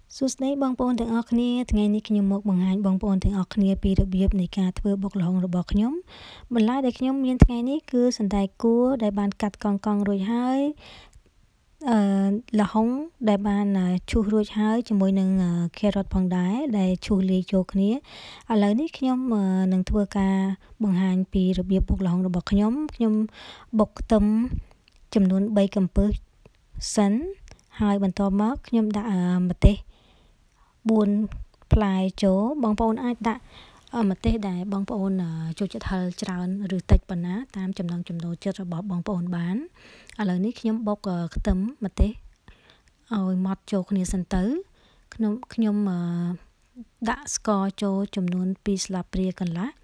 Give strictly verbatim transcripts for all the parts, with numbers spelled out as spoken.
សួស្តីបងប្អូនទាំងអស់គ្នាថ្ងៃនេះខ្ញុំមកបង្ហាញបងប្អូនទាំងអស់គ្នាពីរបៀបនៃការធ្វើបុកល្ហុងរបស់ខ្ញុំបន្លែដែលខ្ញុំមានថ្ងៃនេះគឺសណ្តែកគួរដែលបានកាត់កង់កង់រួចហើយអឺល្ហុងដែលបានឈូសរួចហើយជាមួយនឹងcarrotផងដែរដែលឈូសលាយចូលគ្នាឥឡូវនេះខ្ញុំនឹងធ្វើការបង្ហាញពីរបៀបបុកល្ហុងរបស់ខ្ញុំខ្ញុំបុកខ្ទឹមចំនួនបីកំពឹសសិនហើយបន្ទាប់មកខ្ញុំដាក់ម្ទេសបួនផ្លែចូលបងប្អូនអាចដាក់ម្ទេសដែលបងប្អូនចូលចិត្តហឹរច្រើនឬតិចប៉ុណ្ណាតាមចំណង់ចំណូលចិត្តរបស់បងប្អូនបានឥឡូវនេះខ្ញុំបុកខ្ទឹមម្ទេសឲ្យម៉ត់ចូលគ្នាសិនទៅខ្ញុំខ្ញុំដាក់ស្ករចូលចំនួនពីរស្លាបព្រាកន្លះ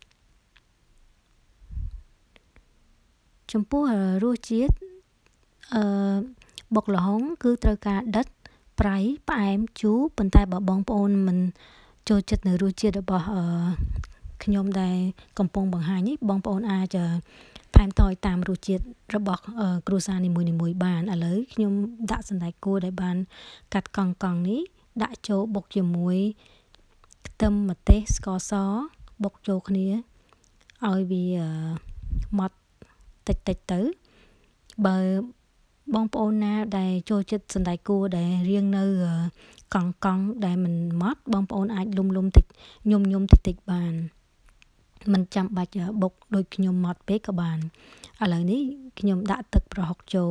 ចំពោះរសជាតិអឺបុកល្ហុងគឺត្រូវការដិតប្រៃផ្អែមជូរប៉ុន្តែបើបងប្អូនមិនចូលចិត្តនៅរសជាតិរបស់ខ្ញុំដែលកំពុងបង្ហាញនេះបងប្អូនអាចថែមតយតាមរសជាតិរបស់គ្រួសារនីមួយៗបានឥឡូវខ្ញុំដាក់សណ្តែកគួរដែលបានកាត់កង់កង់នេះដាក់ចូលបុកជាមួយខ្ទឹមម្ទេសស្ករសបុកចូលគ្នាឲ្យវាម៉ត់តិចតិចទៅបើបងប្អូនណាដែលចូលចិត្តសណ្តែកគួរដែលរៀងនៅកង់កង់ដែលមិនម៉ត់បងប្អូនអាចលុំលុំតិចញុំញុំតិចតិចបានមិនចាំបាច់បុកដូចខ្ញុំម៉ត់ពេកក៏បានឥឡូវនេះខ្ញុំដាក់ទឹកប្រហុកចូល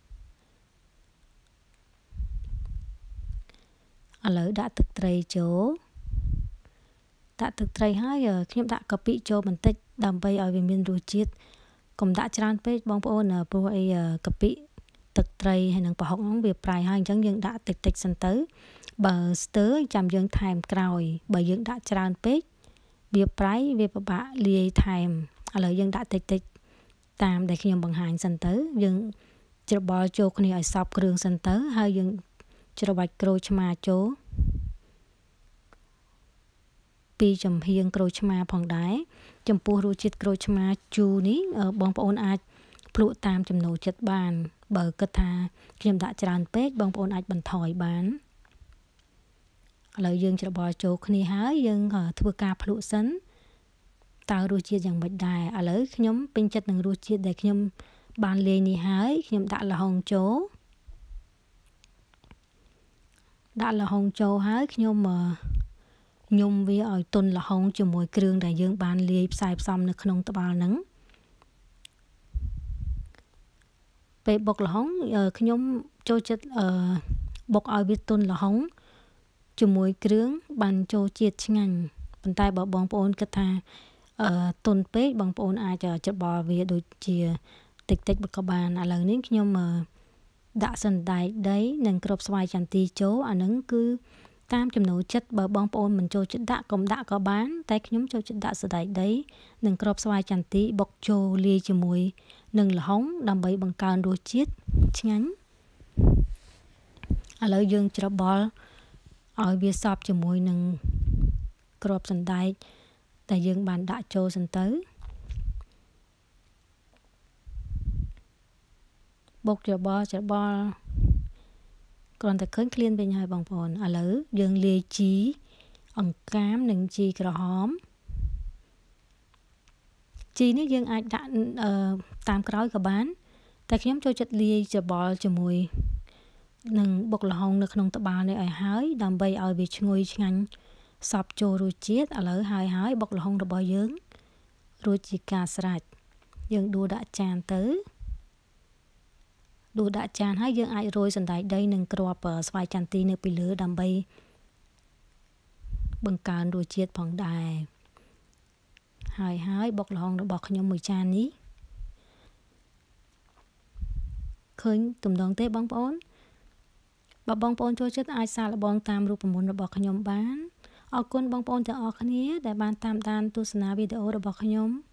ឥឡូវដាក់ទឹកត្រីចូលដាក់ទឹកត្រីហើយខ្ញុំដាក់កាពិចូលបន្តិចដើម្បីឲ្យវាមានរសជាតិកុំដាក់ច្រើនពេកបងប្អូនព្រោះអីកាពិទឹកត្រីហើយនឹងប្រហុកហ្នឹងវាប្រៃហើយអញ្ចឹងយើងដាក់តិចតិចសិនទៅបើស្ទើរចាំយើងថែមក្រោយបើយើងដាក់ច្រើនពេកវាប្រៃវាពិបាកលាយថែមឥឡូវយើងដាក់តិចតិចតាមដែលខ្ញុំបង្ហាញសិនទៅយើងច្របល់ចូលគ្នាឲ្យសព្វគ្រឿងសិនទៅហើយយើងច្របាច់ក្រូចឆ្មាចូលពីចំហៀងក្រូចឆ្មាផងដែរចំពោះរសជាតិក្រូចឆ្មាជូរនេះបងប្អូនអាចភ្លក់តាមចំណូលចិត្តបានបើគិតថាខ្ញុំដាក់ច្រើនពេកបងប្អូនអាចបន្ថយបានឥឡូវយើងច្របល់ចូលគ្នាហើយយើងធ្វើការភ្លក់សិនតើរសជាតិយ៉ាងម៉េចដែរឥឡូវខ្ញុំពេញចិត្តនឹងរសជាតិដែលខ្ញុំបានលាយនេះហើយខ្ញុំដាក់ល្ហុងចូលដាក់ល្ហុងចូលហើយខ្ញុំញុំវាឲ្យទន់ល្ហុងជាមួយគ្រឿងដែលយើងបានលាយផ្សាយផ្សំនៅក្នុងត្បាល់ហ្នឹងពេលបុកល្ហុងខ្ញុំចូលចិត្តបុកឲ្យវាទន់ល្ហុងជាមួយគ្រឿងបានចូលជាតិឆ្ងាញ់ប៉ុន្តែបើបងប្អូនគិតថាអឺទន់ពេកបងប្អូនអាចច្របល់វាដូចជាតិចតិចក៏បានឥឡូវនេះខ្ញុំដាក់សណ្តែកដីនិងគ្រាប់ស្វាយចន្ទីចូលអាហ្នឹងគឺតាមចំណូលចិត្តបើបងប្អូនមិនចូលចិត្តដាក់កុំដាក់ក៏បានតែខ្ញុំចូលចិត្តដាក់សណ្តែកដីនិងគ្រាប់ស្វាយចន្ទីបុកចូលលាយជាមួយនឹងល្ហុងដើម្បីបង្កើនរសជាតិឆ្ងាញ់ឥឡូវយើងច្របល់ឲ្យវាសព្វជាមួយនឹងគ្រាប់សណ្តែកដែលយើងបានដាក់ចូលសិនទៅបុកច្របល់ច្របល់គ្រាន់តែឃើញឃ្លានវិញហើយបងប្អូនឥឡូវយើងលាយជីអង្កាមនិងជីក្រហមជីនេះយើងអាចដាក់តាមក្រោយក៏បានតែខ្ញុំចូលចិត្តលាយច្របល់ជាមួយនឹងបុកល្ហុងនៅក្នុងត្បាល់នេះឲ្យហើយដើម្បីឲ្យវាឈ្ងុយឆ្ងាញ់សព្វចូលរសជាតិឥឡូវហើយហើយបុកល្ហុងរបស់យើងរួចជាការស្រេចយើងដួសដាក់ចានទៅដួសដាក់ចានហើយយើងអាចរោយសណ្តែកដីនិងគ្រាប់ស្វាយចន្ទីនៅពីលើដើម្បីបង្កើនរសជាតិផងដែរហើយហើយបុកល្ហុងរបស់ខ្ញុំមួយចាននេះឃើញទំនងទេបងប្អូនបើបងប្អូនចូលចិត្តអាចសាកល្បងតាមរូបមន្តរបស់ខ្ញុំបានអរគុណបងប្អូនទាំងអស់គ្នាដែលបានតាមដានទស្សនាវីដេអូរបស់ខ្ញុំ